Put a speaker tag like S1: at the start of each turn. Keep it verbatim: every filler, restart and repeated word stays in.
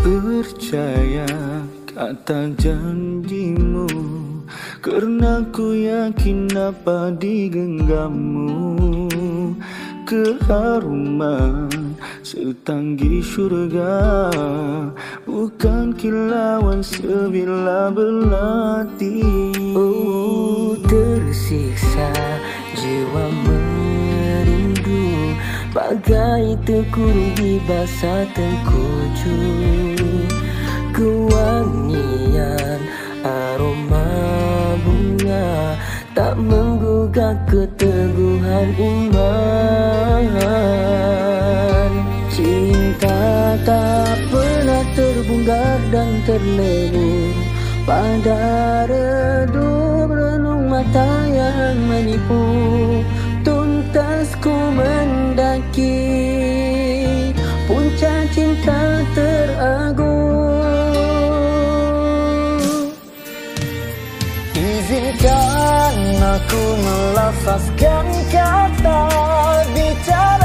S1: Percaya kata janjimu, karena ku yakin apa di genggammu. Keharuman setanggi surga, bukan kilauan sebila belati.
S2: Oh, tersiksa jiwa merindu, bagai terkurung di basah tengkuju. Kewangian aroma bunga tak menggugah keteguhan iman. Cinta tak pernah terbungkar dan terlebur pada redup renung mata yang menipu. Tuntas ku mendaki puncak cinta teragung. Izinkan aku melafazkan kata bicara